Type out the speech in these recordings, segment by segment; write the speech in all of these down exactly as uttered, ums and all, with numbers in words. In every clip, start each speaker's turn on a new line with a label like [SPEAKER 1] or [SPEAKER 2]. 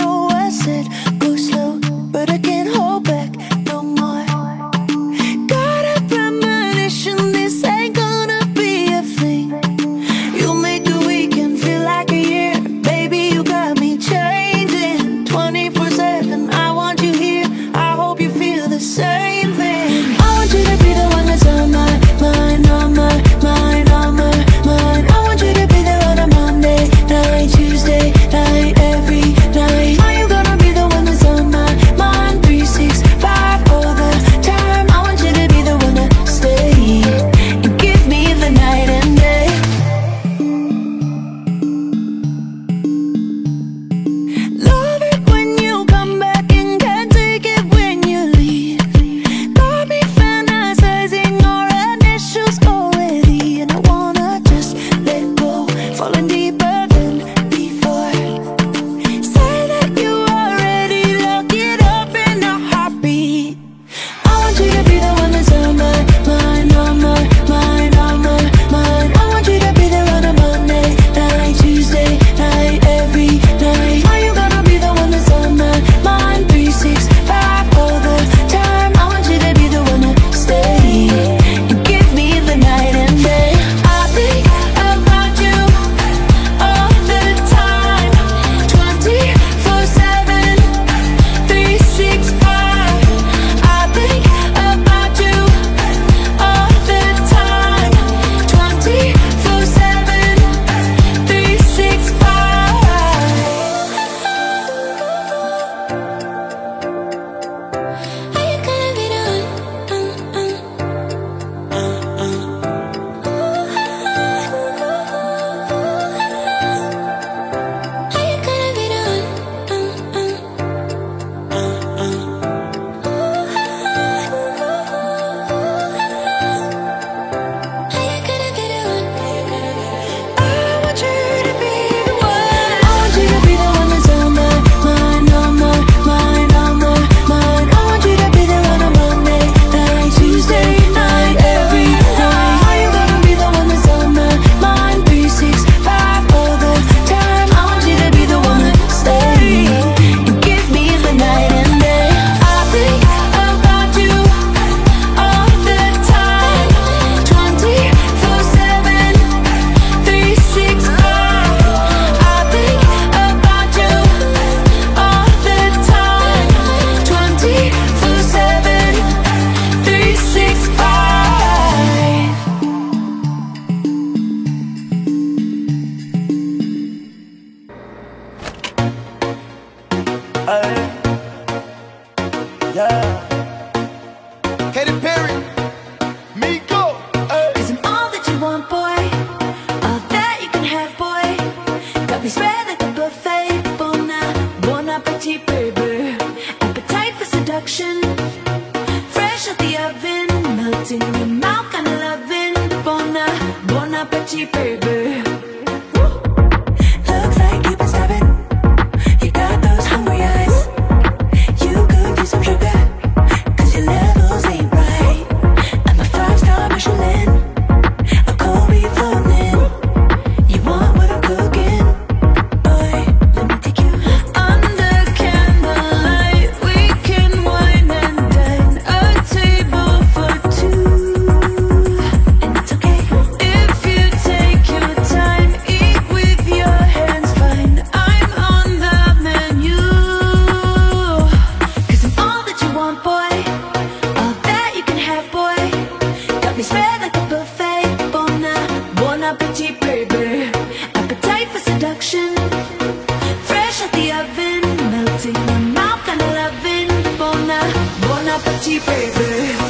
[SPEAKER 1] know I said go slow, but I can't hold back no more. Got a premonition this ain't gonna be a thing. You'll make a weekend feel like a year. Baby, you got me changing twenty-four seven. I want you here, I hope you feel the same thing. I want you to be the one that's on my mind, on my mind, on my mind. I want you to be there on a Monday night, Tuesday night, every night. Are you gonna be the one that's on my mind, three sixty-five all the time? I want you to be the one to stay and give me the night and day. Love it when you come back and can't take it when you leave. Got me fantasizing our initials already, and I wanna just let go, falling deeper than before. Say that you are ready, lock it up in a heartbeat. I want you to be the one that's on my mind, on my mind, on my mind. I want you to be there on a Monday night, Tuesday night, every night. Are you gonna be the one that's on my mind, three sixty-five all the time? I want you to be the one to stay and give me the night and day. I think about you all the time, twenty-four seven, three sixty-five. I think about you all the time, twenty-four seven, three sixty-five. Are you gonna be the one? Are you gonna be the I want you to be the one. I want you to be the one that's on my mind, on my mind, on my mind. I want you to be there on a Monday night, Tuesday night, every night. Are you gonna be the one that's on my mind, three sixty-five all the time? I want you to be the one to stay and give me the night and day. I think about you all the time, twenty-four seven, three sixty-five. I think about you all the time, twenty-four seven, three sixty-five.
[SPEAKER 2] Ay, yeah. Katy Perry, Miko, ay.
[SPEAKER 1] Cause I'm all that you want, boy, all that you can have, boy. Got me spread like a buffet. Bon, bon appetit, baby. Appetite for seduction, fresh out the oven, melting in your mouth, kinda loving. Bon, bon appetit, baby. Looks like you've been starving. You got those hungry eyes. You could use some sugar, cause your levels ain't right. I'm a five-star Michelin, a cold beef floating. You want what I'm cooking? Boy, let me take you under candlelight. We can wine and dine, a table for two. And it's okay if you take your time, eat with your hands, fine. I'm on the menu. Cause I'm all that you want, boy, all that you can have, boy. Got me spread like a buffet. Bon, bon appetit, baby. Appetite for seduction, fresh out the oven, melting in your mouth, kinda loving. Bon, bon appetit, baby.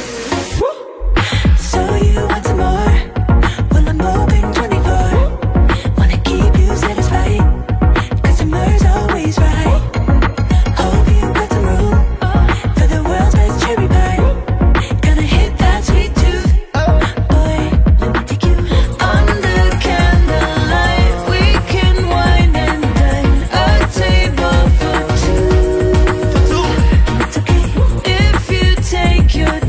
[SPEAKER 1] So you want some more? Well, I'm open twenty-four. Wanna keep you satisfied, cause summer's always right. Hope you got some room for the world's best cherry pie. Gonna hit that sweet tooth. Boy, let me take you under candlelight. We can wine and dine, a table for two. And it's okay if you take your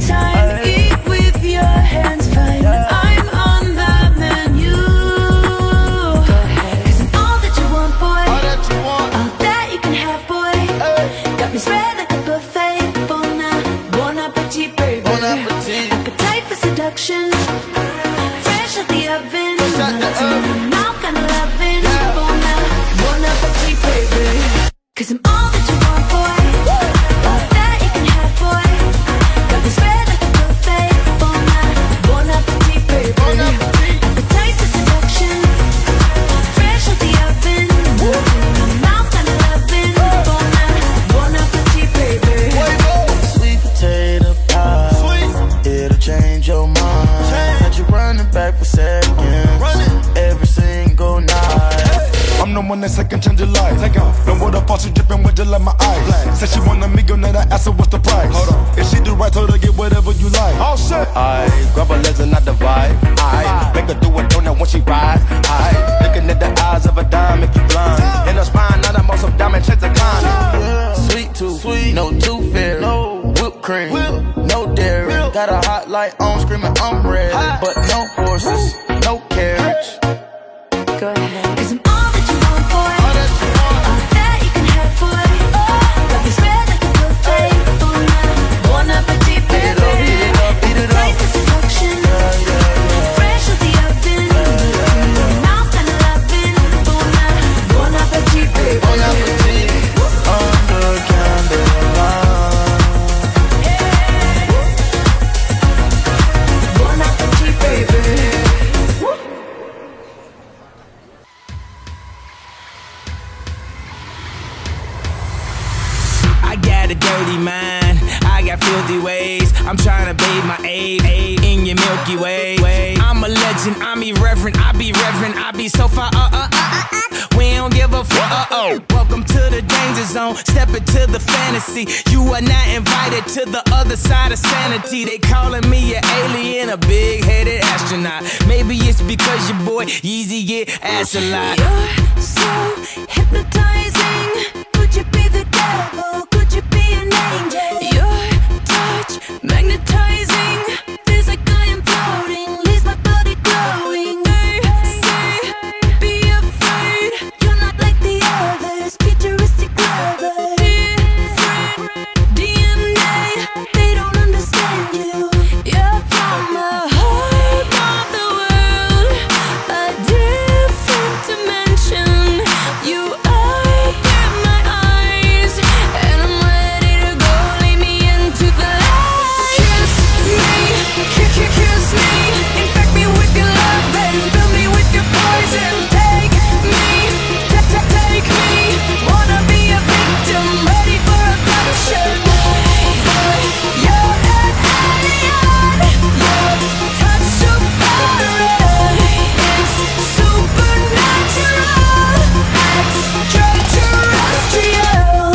[SPEAKER 1] seduction. Fresh out the oven,
[SPEAKER 2] Fresh out the oven.
[SPEAKER 1] mouth kinda loving.
[SPEAKER 2] Yeah.
[SPEAKER 1] Bon appetit, bon appetit, baby. Cause I'm all that you want, boy. All that you can have, boy. Got me spread like a buffet. Bon appetit, bon appetit, baby.
[SPEAKER 2] Bon appetit.
[SPEAKER 1] Appetite for seduction. Fresh out the oven, mouth kinda loving. Bon appetit, bon appetit, baby.
[SPEAKER 3] Sweet potato pie,
[SPEAKER 2] Sweet.
[SPEAKER 3] it'll change your mind.
[SPEAKER 2] Change.
[SPEAKER 3] Had you running back for seconds,
[SPEAKER 2] Running.
[SPEAKER 3] every single night.
[SPEAKER 4] I'm the one that second change your life. Take off. Don't water faucet dripping with just like my eyes. Said she want a meal, now I asked her what's the price.
[SPEAKER 2] Hold on.
[SPEAKER 4] If she do right, told her get whatever you like.
[SPEAKER 2] All set.
[SPEAKER 3] I grab her legs and I divide. I make her do a donut when she ride. I looking at the eyes of a dime, make you blind. In her spine, not a most of diamond chains to climb. Sweet tooth, sweet, no tooth fairy, no whipped cream,
[SPEAKER 2] Whip.
[SPEAKER 3] no dairy.
[SPEAKER 2] Milk.
[SPEAKER 3] Got a hot light on, screaming I'm ready,
[SPEAKER 2] Hot.
[SPEAKER 3] but no horses, no carriage.
[SPEAKER 1] Go ahead. Cause I'm all that you want, boy.
[SPEAKER 2] All that you want.
[SPEAKER 1] All that you can have, boy. Got me spread like a buffet. Bon appetit, bon appetit,
[SPEAKER 3] Eat it up,
[SPEAKER 1] baby.
[SPEAKER 3] eat it up, eat it up.
[SPEAKER 1] Appetite for seduction. Fresh out the oven. Mouth kinda loving. Bon appetit, bon appetit, baby.
[SPEAKER 3] Bon appetit, under candlelight.
[SPEAKER 1] Bon appetit, baby.
[SPEAKER 5] I got a dirty mind, I got filthy ways. I'm trying to bathe my aid, aid in your Milky Way. I'm a legend, I'm irreverent, I be reverent, I be so far, uh, uh, uh, uh, uh. We don't give a fuck, uh, oh. Welcome to the danger zone, step into the fantasy. You are not invited to the other side of sanity. They calling me an alien, a big-headed astronaut. Maybe it's because your boy Yeezy get ass a lot.
[SPEAKER 1] You're so hypnotizing. Could you be the devil? Could you be an angel? Your touch magnetizing. Feels like I am floating. Leaves my body glowing. They say, be afraid. You're not like the others. Futuristic lovers. Different D N A. They don't understand you. You're from a whole other world. A different dimension. You open my eyes, and I'm ready to go. Lead me into the light. Kiss me, kiss, kiss, kiss me. Infect me with your love and fill me with your poison. Take me, ta- ta- take me. Wanna be a victim, ready for abduction. Boy, you're an alien. Your touch so foreign. It's supernatural. Extraterrestrial.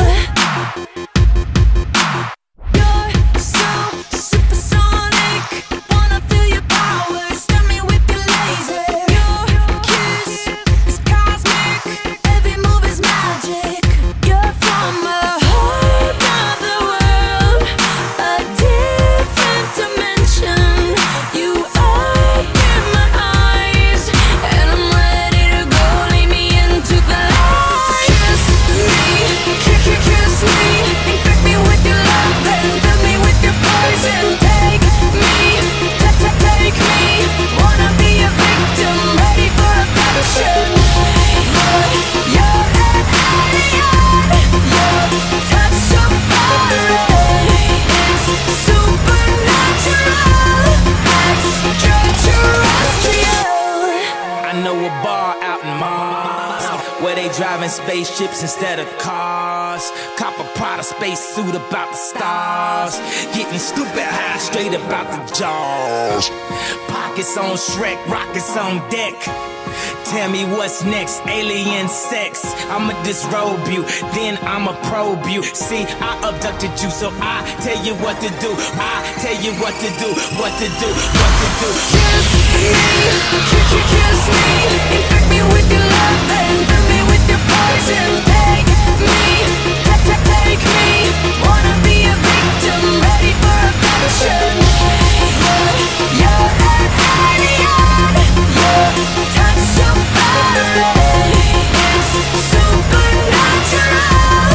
[SPEAKER 1] You're so supersonic. Wanna feel your power. Stun me with your laser. Your kiss is cosmic. Every move is magic. You're from a whole other world. A different dimension. You open my eyes, and I'm ready to go. Lead me into the light. Kiss me, kiss, kiss, kiss me. Infect me with your love and fill me with your poison. Take me, ta- ta- take me. Wanna be a victim, ready for abduction. Boy, you're an alien. Your touch so foreign. It's supernatural. Extraterrestrial.
[SPEAKER 5] I know a bar out in Mars where they driving spaceships instead of cars. Cop a Prada space suit about the stars. Getting stupid high straight about the jaws. Pockets on Shrek, rockets on deck. Tell me what's next, alien sex. I'ma disrobe you, then I'ma probe you. See, I abducted you, so I tell you what to do. I tell you what to do, what to do, what to do.
[SPEAKER 1] Kiss me, kiss, kiss, kiss me. Infect me with your love and fill me with your poison. Take me, ta- ta- take me. Wanna be a victim, ready for abduction. Boy, you're an alien. Your touch so foreign. It's supernatural.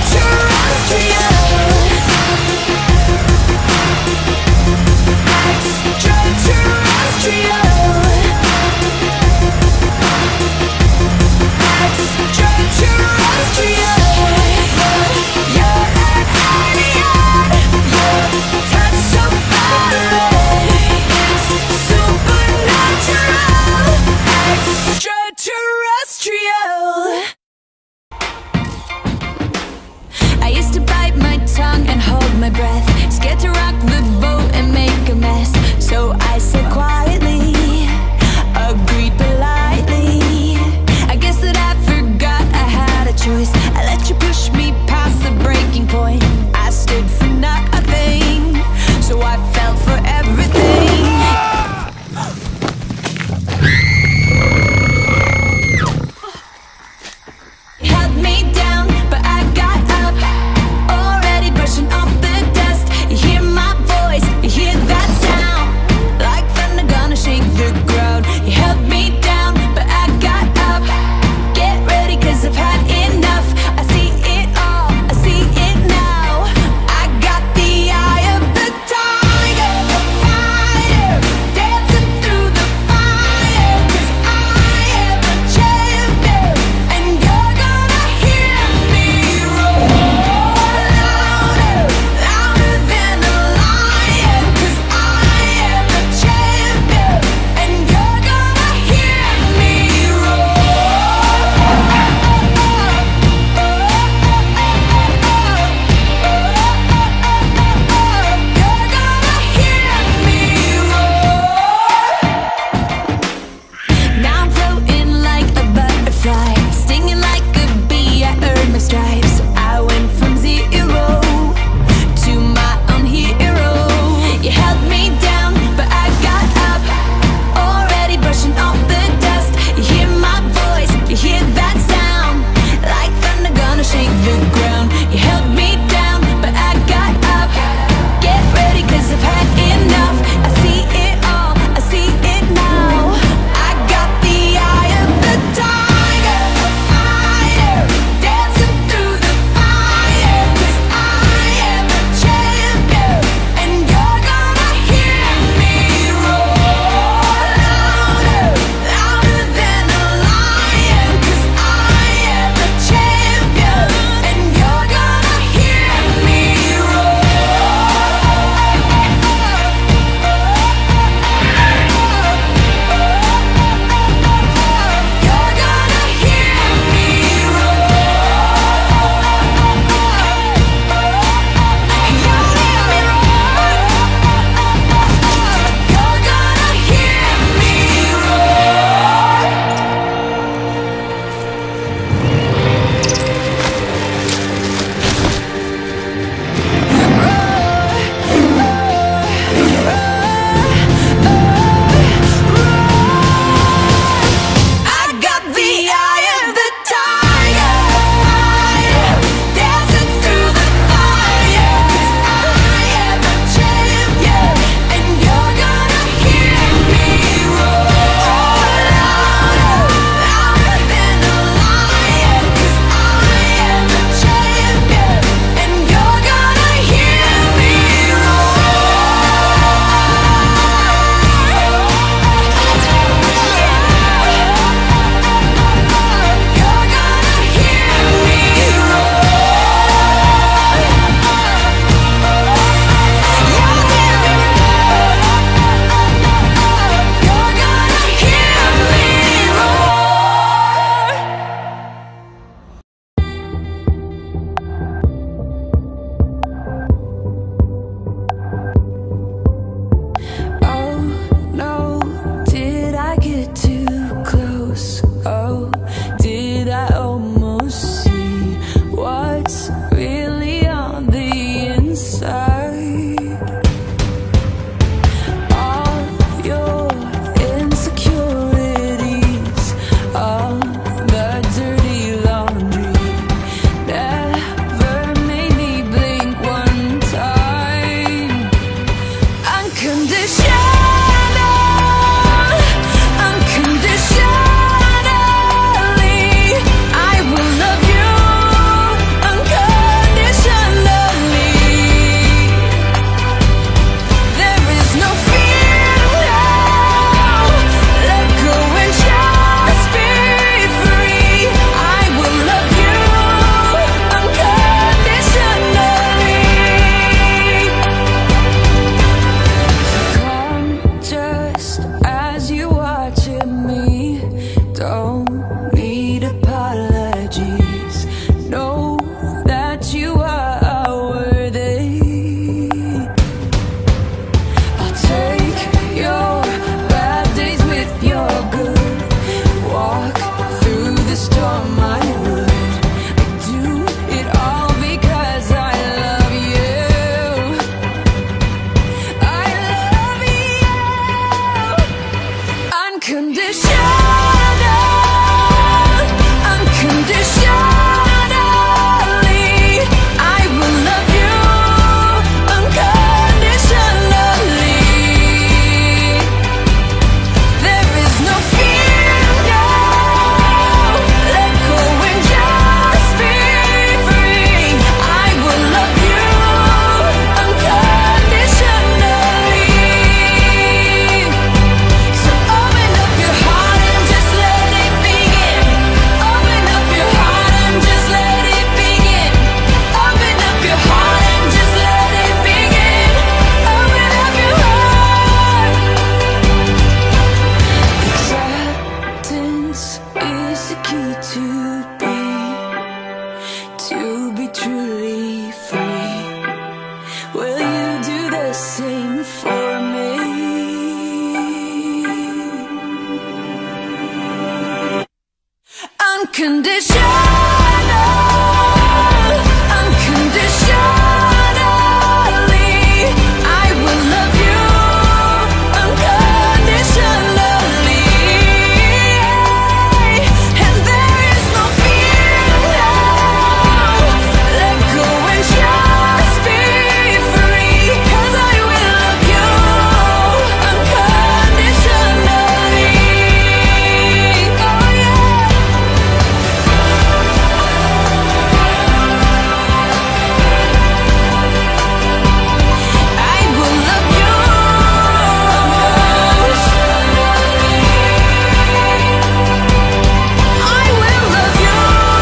[SPEAKER 1] Extraterrestrial. my breath, scared to rock the boat and make a mess. So I said quietly, agreed politely. I guess that I forgot I had a choice. I let you push me past the breaking point. I stood for nothing, so I fell for everything. Held me down, but I got up, already brushing off the dust. You hear my voice, you hear that sound, like thunder gonna shake the ground. You held me down, but I got up. Get ready, cause I've had enough. I see it all, I see it now. I got the eye of the tiger, the fighter, dancing through the fire. Cause I am a champion, and you're gonna hear me roar louder, louder than a lion. Cause I am a champion, and you're gonna hear me roar. You're gonna hear me roar. Now I'm floating like a butterfly, stinging like a bee. I earned my stripes. I went from zero to my own hero. You held me down, but I got up, already brushing off the dust. You hear my voice, you hear that sound, like thunder gonna shake the ground. You held me down, but I got up. Get ready, cause I've had enough. I see it all, I see it now. I got the eye of the tiger, the fighter, dancing through the fire. Cause I am a champion, and you're gonna hear me roar louder, louder than a lion. Cause I am a champion, and you're gonna hear me roar. You're gonna hear me I got the eye of the tiger, fighter, dancing through the fire. Cause I am a champion, and you're gonna hear me roar louder, louder than a lion. Cause I am a champion, and you're gonna hear me You're gonna hear me You're gonna hear me roar. Oh no, did I get too close? Oh, did I almost see what's really on the inside? All your insecurities, all the dirty laundry, never made me blink one time. Unconditional, unconditionally, I will love you unconditionally. truly free, will you do the same for me? Unconditional, unconditionally, I will love you unconditionally, and there is no fear now. Let go and just be free, 'cause I will love you unconditionally. Oh yeah. I will love you. I will love you.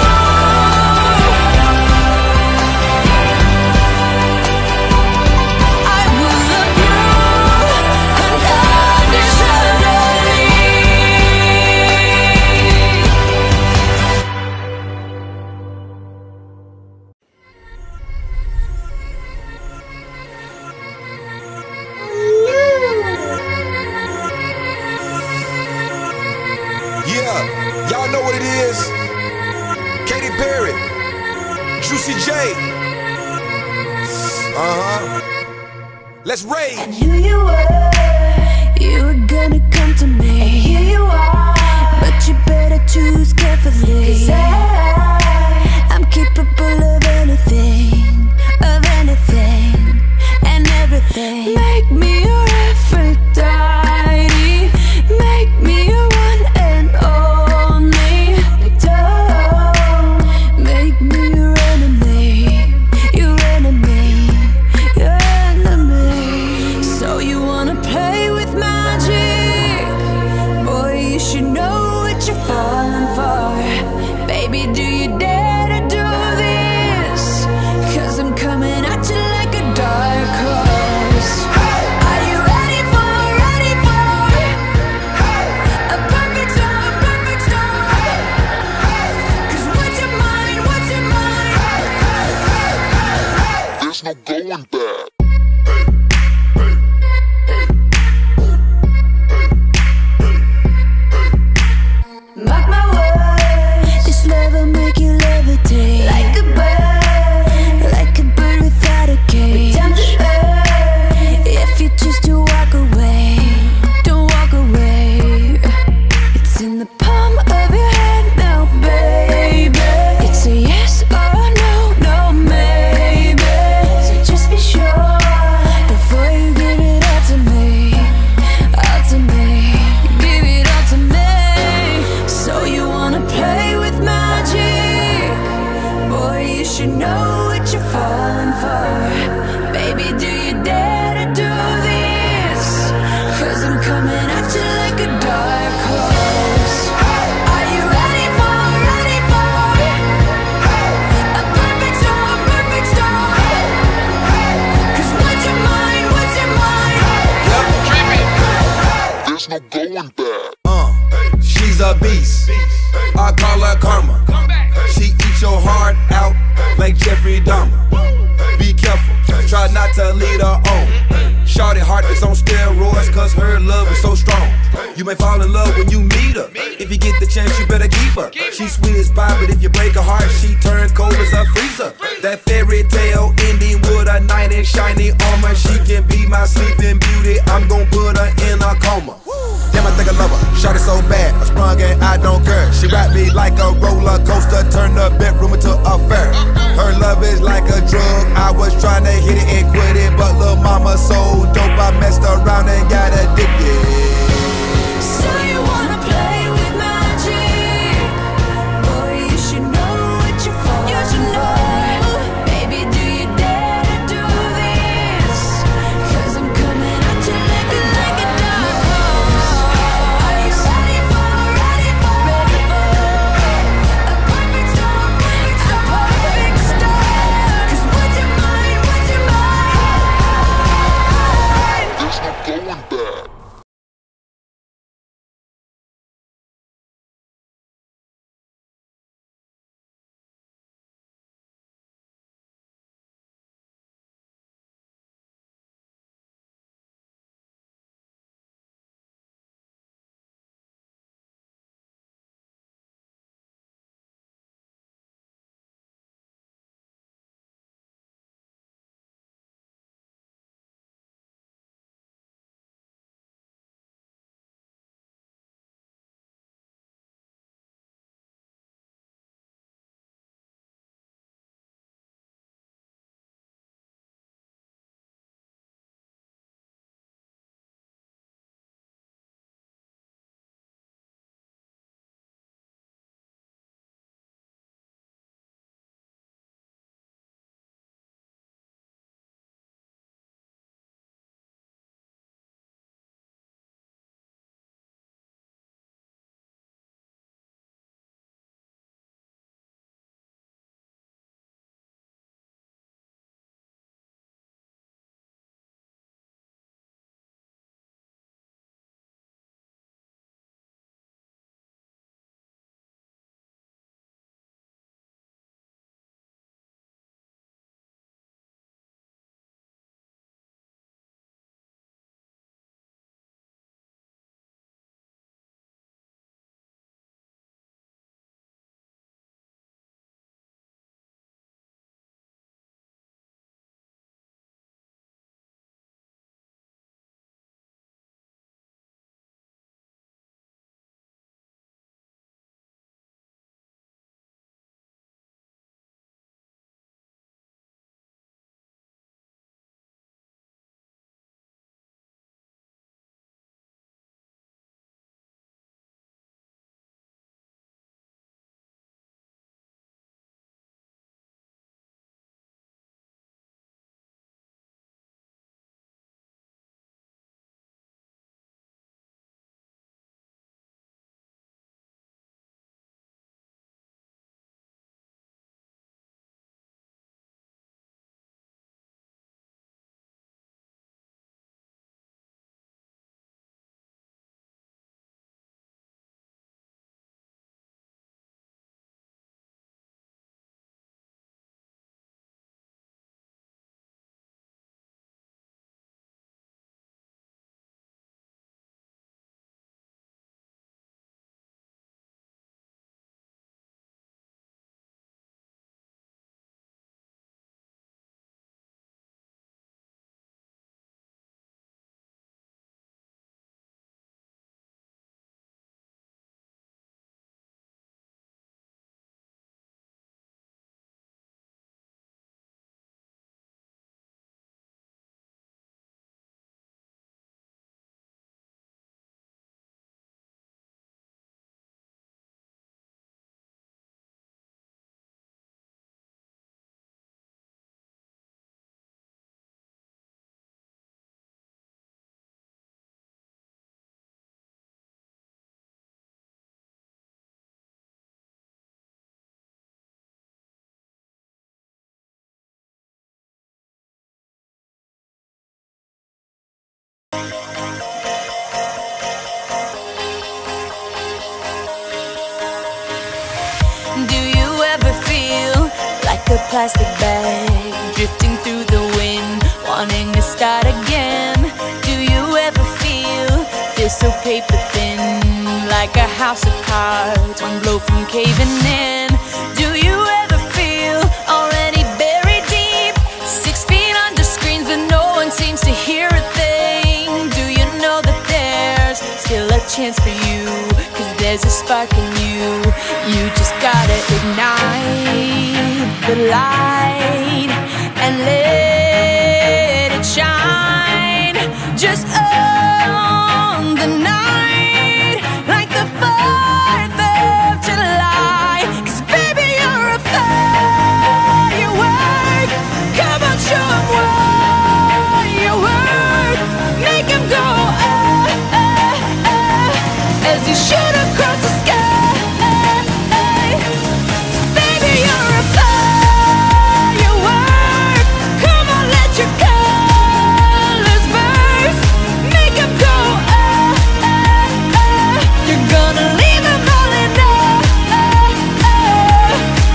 [SPEAKER 1] I will love you unconditionally.
[SPEAKER 4] Yeah, y'all know what it is. Katy Perry, Juicy J. Uh-huh. Let's rage.
[SPEAKER 1] Knew you were, you were gonna come to me, and here you are, but you better choose carefully, 'cause I, I'm capable of anything, of anything, and everything. Make me your Aphrodite, make me your one and only. Don't make me your enemy, your enemy, your enemy. So you wanna play with magic? Boy, you should know what you're falling for. Baby, do you dare to do this? 'Cause I'm coming at you like a dark horse. Are you ready for, ready for a perfect storm, perfect storm? 'Cause what's your mind, what's your mind?
[SPEAKER 6] There's no going back.
[SPEAKER 1] Mark my words, this love will make you levitate like a bird, like a bird without a cage. Down to earth, if you choose to walk away, don't walk away. It's in the palm of your hand now, baby. It's a yes or a no, no maybe. So just be sure before you give it all to me, all to me, give it all to me. So you wanna play with magic? Boy, you should know what you're falling for. Baby, do you dare to do this? 'Cause I'm coming at you like a dark horse. Are you ready for, ready for a perfect storm, perfect storm? 'Cause what's your mind, what's your mind?
[SPEAKER 6] There's no going back.
[SPEAKER 3] Uh, she's a beast. I call her karma. She eats your heart out like Jeffrey Dahmer. Be careful, try not to lead her on. Shorty heart is on steroids, 'cause her love is so strong. You may fall in love when you meet her. If you get the chance, you better keep her. She's sweet as pie, but if you break her heart, she turns cold as a freezer. That fairy tale ending with a knight in shiny armor. She can be my sleeping beauty. I'm gon' put her in a coma. Damn, I think I love her. Shot it so bad, I sprung and I don't care. She wrapped me like a roller coaster, turned the bedroom into a fair. Her love is like a drug. I was trying to hit it and quit it, but lil' mama so dope, I messed around and got addicted.
[SPEAKER 1] So you wanna play with magic? Boy, you should know what you're falling for. Baby, do you dare to do this? 'Cause I'm coming at you like a, like a dark horse. Are you ready for, ready for, ready for a perfect storm, a perfect storm? 'Cause what's your mind, what's your mind?
[SPEAKER 6] There's no going back.
[SPEAKER 1] plastic bag, drifting through the wind, wanting to start again. Do you ever feel, feel so paper thin, like a house of cards, one blow from caving in? Do you ever feel already buried deep, six feet under screens but no one seems to hear a thing? Do you know that there's still a chance for you, cause there's a spark in you? You just gotta ignite the light and let it shine. Just own the night like the fourth of July. Cause baby, you're a firework. Come on, show 'em what you work. Make 'em go ah, ah, ah, as you shoot across the sky. Baby, you're a firework. Come on, let your colors burst. Make 'em go ah, ah, ah. You're gonna leave 'em all in ah, ah.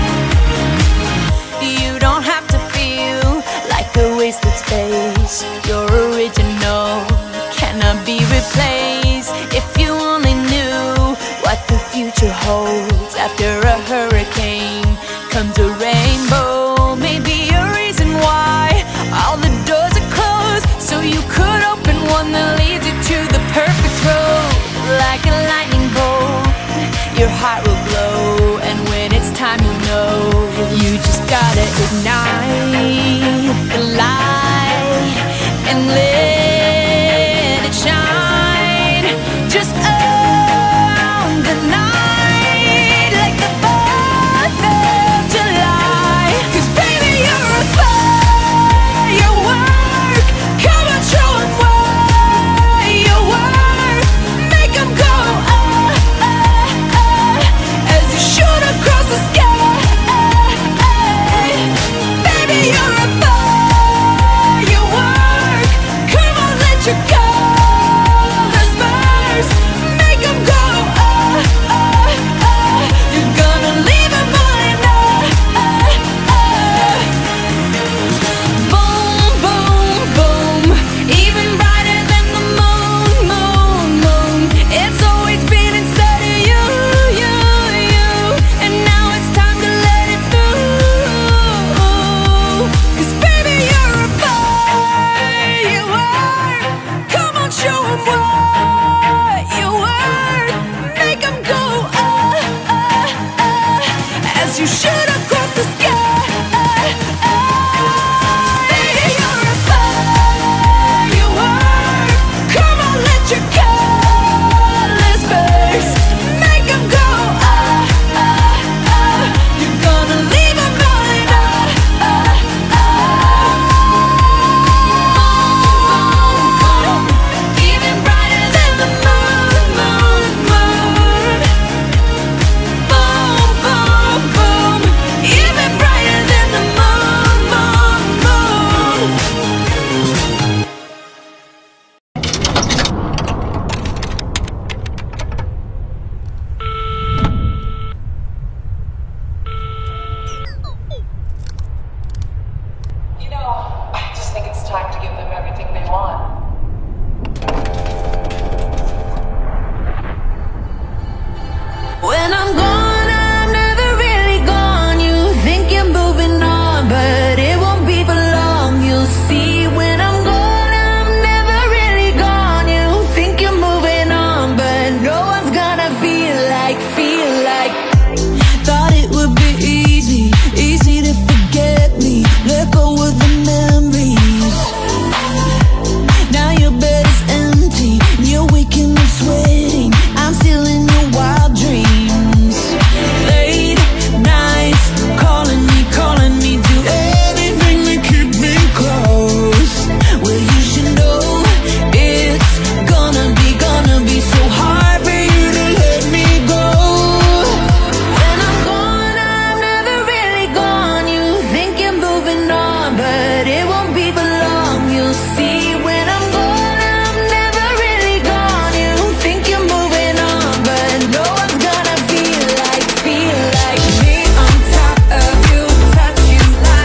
[SPEAKER 1] You don't have to feel like a wasted space. You're original, cannot be replaced. If you only knew what the future holds, after a hurricane comes a rainbow. Maybe a reason why all the doors are closed, so you could open one that leads you to the perfect road. Like a lightning bolt, your heart will glow, and when it's time you'll know. You just gotta ignite the light and let it shine. Just own the night like the fourth of July. Cause baby, you're a firework. Come on, show 'em what you work. Make 'em go ah, ah, ah, as you shoot across the sky. Baby, you're a firework. Come on, let your colors burst. Make 'em go ah, ah, ah. You're gonna leave 'em all in ah, ah, ah. Boom, boom, boom, even brighter than the moon, moon, moon. It's always been inside of you, you, you, and now it's time to let it through. Cause baby, you're a firework. Come on, show 'em what you work. Make 'em go ah, ah, ah, as you shoot across the sky. Baby, you're a firework. Come on, let your colors burst. Make 'em go ah, ah, ah. You're gonna leave 'em all in ah, ah, ah. Boom, boom, boom, even brighter than the moon, moon, moon. Boom, boom, boom, even brighter than the moon, moon, moon.
[SPEAKER 7] You know, I just think it's time to give them everything they want.
[SPEAKER 1] When I'm gone, I'm never really gone. You think you're moving on, but it won't be for long. You'll see when I'm gone, I'm never really gone. You think you're moving on, but no one's gonna feel like, feel like. Thought it would be easy, easy to forget me, let go of the memories. Now your bed is empty, and you're waking up sweating. I'm still in your wild dreams. Late nights, calling me, calling me, do anything to keep me close. Well, you should know it's gonna be, gonna be so hard for you to let me go. When I'm gone, I'm never really gone. You think you're moving on, but it won't be for long. You'll see when I'm gone, I'm never really gone. You think you're moving on, but no one's gonna feel like, feel like me on top of you, touch you like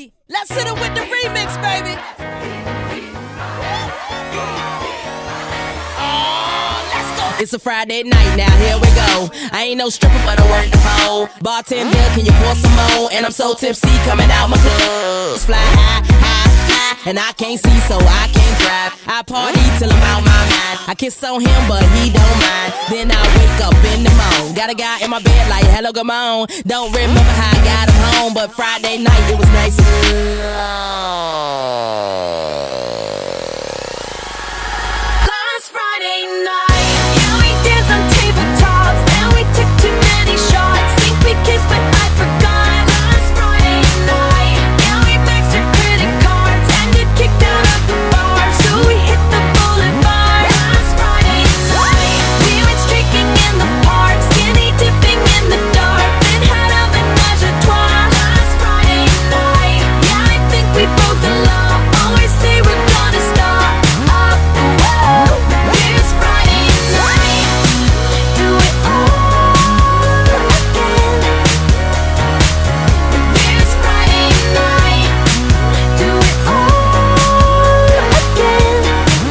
[SPEAKER 8] baby. Let's hit it with the remix, baby.
[SPEAKER 9] It's a Friday night now, here we go. I ain't no stripper, but I work the pole. Bartender, can you pour some more? And I'm so tipsy, coming out my clothes. Fly high, high, high, and I can't see, so I can't drive. I party till I'm out my mind. I kiss on him, but he don't mind. Then I wake up in the morning. Got a guy in my bed like, hello, come on. Don't remember how I got him home, but Friday night, it was nice and
[SPEAKER 1] Last Friday night, on tabletops, and we took too many shots. Think we kissed, but I forgot. Last Friday night, yeah, we maxed our credit cards and get kicked out of the bar, so we hit the boulevard. Last Friday night, we went streaking in the park, skinny dipping in the dark, then had a menage a trois. Last Friday night, yeah, I think we broke the law. Always say we're gonna stop. Up, whoa, here's Friday night. Do it all again. This Friday night. Do it all again.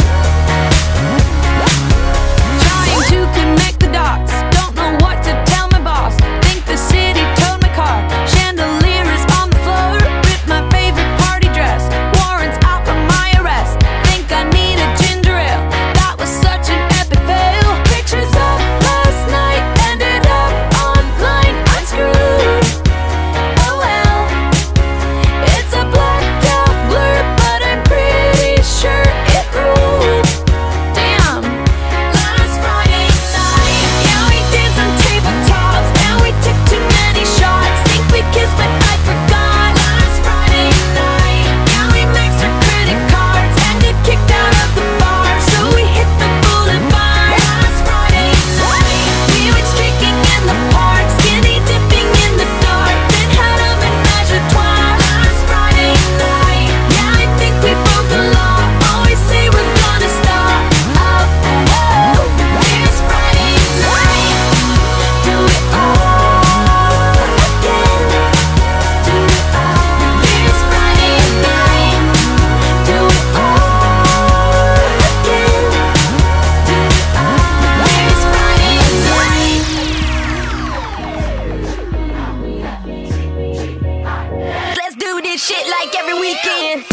[SPEAKER 1] Trying to connect the dots. Don't know what to tell my boss. Think the city towed my car. Chandelier is on the floor. Ripped my favorite party dress. Warrants out for my arrest. Think I need a ginger ale. That was such an epic fail. Pictures of last night ended up online. I'm screwed. Oh well. It's a blacked out blur, but I'm pretty sure it ruled. Damn. Last Friday night, yeah, we danced on tabletops, and we took too many shots. Think we kissed, but I forgot. Last Friday night, yeah, we maxed our credit cards and get kicked out of the bar, so we hit the boulevard. Last Friday night, we went streaking in the park, skinny dipping in the dark, then had a menage a trois. Last Friday night, yeah, I think we broke the law. Always say we're gonna stop. Up, whoa, here's Friday night. Do it all again. Do it all. Here's Friday night. Do it all again. Do it all. Here's Friday night.
[SPEAKER 8] Let's do this shit like every weekend.